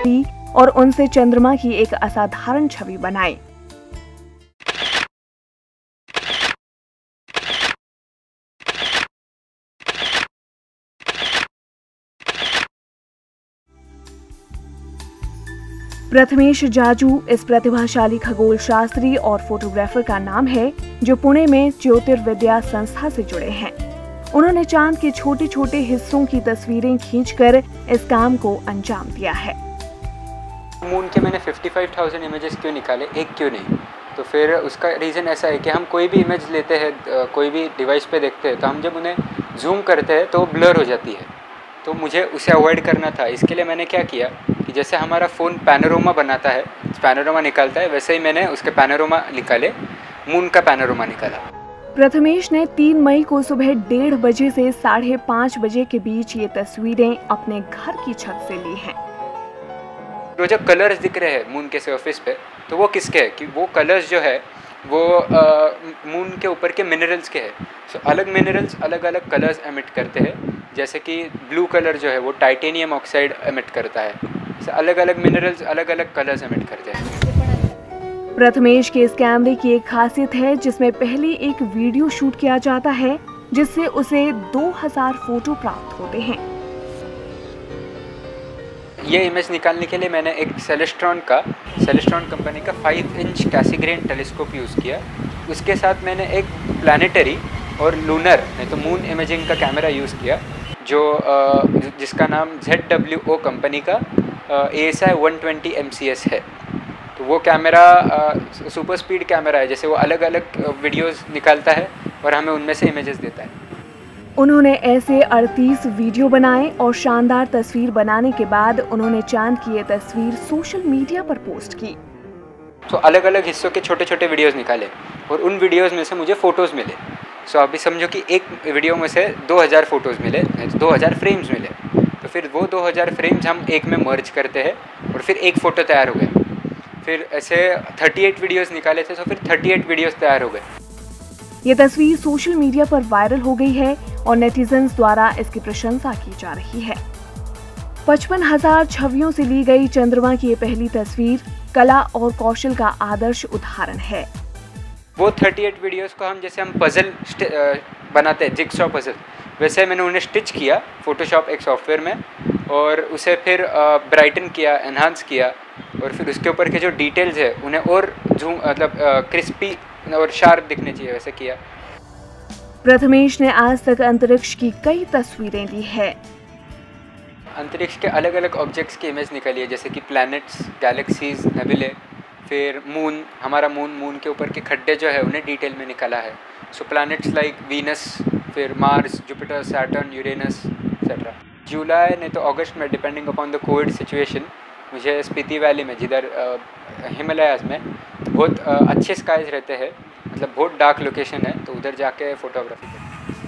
दी और उनसे चंद्रमा की एक असाधारण छवि बनाई। प्रथमेश जाजू इस प्रतिभाशाली खगोल शास्त्री और फोटोग्राफर का नाम है जो पुणे में ज्योतिर्विद्या संस्था से जुड़े हैं। उन्होंने चांद के छोटे छोटे हिस्सों की तस्वीरें खींचकर इस काम को अंजाम दिया है। मून के मैंने 55,000 इमेजेस क्यों निकाले, एक क्यों नहीं? तो फिर उसका रीज़न ऐसा है कि हम कोई भी इमेज लेते हैं, कोई भी डिवाइस पे देखते हैं, तो हम जब उन्हें जूम करते हैं तो वो ब्लर हो जाती है। तो मुझे उसे अवॉइड करना था। इसके लिए मैंने क्या किया कि जैसे हमारा फ़ोन पैनोरामा बनाता है, पैनोरामा निकालता है, वैसे ही मैंने उसके पैनोरामा निकाले, मून का पैनोरामा निकाला। प्रथमेश ने 3 मई को सुबह 1:30 बजे से 5:30 बजे के बीच ये तस्वीरें अपने घर की छत से ली हैं। तो जो कलर्स दिख रहे हैं मून के सरफेस पे, तो वो किसके हैं? कि वो कलर्स जो है वो मून के ऊपर के मिनरल्स के हैं। सो अलग मिनरल्स अलग अलग कलर्स एमिट करते हैं। जैसे कि ब्लू कलर जो है वो टाइटेनियम ऑक्साइड एमिट करता है। सो अलग अलग मिनरल्स अलग अलग कलर्स एमिट करते हैं। प्रथमेश के इस कैमरे की एक खासियत है जिसमें पहले एक वीडियो शूट किया जाता है जिससे उसे 2000 फोटो प्राप्त होते हैं। ये इमेज निकालने के लिए मैंने एक सेलेस्ट्रॉन कंपनी का 5 इंच कैसीग्रेन टेलीस्कोप यूज़ किया। उसके साथ मैंने एक प्लानिटरी और लूनर नहीं तो मून इमेजिंग का कैमरा यूज़ किया जिसका नाम ZWO कंपनी का ASI 120 MCS है। तो वो कैमरा सुपर स्पीड कैमरा है, जैसे वो अलग अलग वीडियोस निकालता है और हमें उनमें से इमेजेस देता है। उन्होंने ऐसे 38 वीडियो बनाए और शानदार तस्वीर बनाने के बाद उन्होंने चांद की ये तस्वीर सोशल मीडिया पर पोस्ट की। तो अलग अलग हिस्सों के छोटे छोटे वीडियोस निकाले और उन वीडियोस में से मुझे फ़ोटोज़ मिले। सो अभी समझो कि एक वीडियो में से 2000 फ़ोटोज़ मिले, 2000 फ्रेम्स मिले। तो फिर वो 2000 फ्रेम्स हम एक में मर्ज करते हैं और फिर एक फ़ोटो तैयार हो गया। फिर ऐसे 38 वीडियोस निकाले थे, तो फिर 38 वीडियोस तैयार हो गए। ये तस्वीर सोशल मीडिया पर वायरल हो गई है और नेटिजन्स द्वारा इसकी प्रशंसा की जा रही है। 55,000 छवियों से ली गई चंद्रमा की ये पहली तस्वीर कला और कौशल का आदर्श उदाहरण है। वो 38 वीडियोस को हम जैसे हम पजल बनाते हैं, जिगसॉ पजल, वैसे मैंने उन्हें स्टिच किया फोटोशॉप एक सॉफ्टवेयर में और उसे फिर ब्राइटन किया, एनहांस किया और फिर उसके ऊपर के जो डिटेल्स है उन्हें और क्रिस्पी और शार्प दिखने चाहिए, वैसे किया। प्रथमेश ने आज तक अंतरिक्ष की कई तस्वीरें ली है। अंतरिक्ष के अलग अलग ऑब्जेक्ट्स की इमेज निकाली है, जैसे कि प्लैनेट्स, गैलेक्सीज, नेबुले, फिर मून, हमारा मून के ऊपर के खड्डे जो है उन्हें डिटेल में निकाला है। सो प्लैनेट्स लाइक वीनस, फिर Mars, Jupiter, Saturn, Uranus etcetera. जुलाई नहीं तो अगस्त में, depending upon the covid situation, मुझे स्पीति वैली में, जिधर हिमालयाज़ में बहुत अच्छे स्काइज रहते हैं, मतलब बहुत डार्क लोकेशन है, तो उधर जाके फोटोग्राफी करते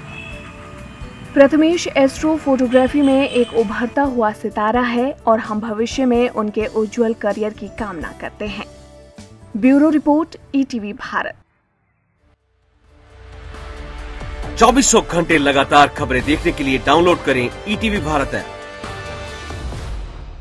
हैं। प्रथमेश एस्ट्रो फोटोग्राफी में एक उभरता हुआ सितारा है और हम भविष्य में उनके उज्जवल करियर की कामना करते हैं। Bureau report, ETV Bharat. 2400 घंटे लगातार खबरें देखने के लिए डाउनलोड करें ETV भारत ऐप।